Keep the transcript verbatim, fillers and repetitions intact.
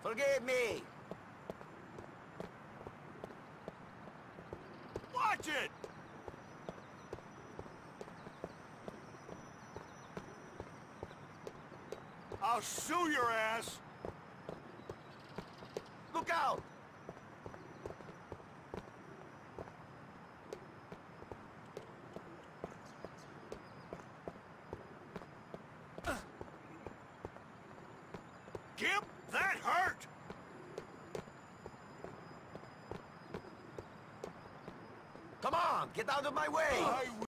Forgive me! Watch it! I'll shoe your ass! Look out! Gimp, that hurt! Come on, get out of my way! I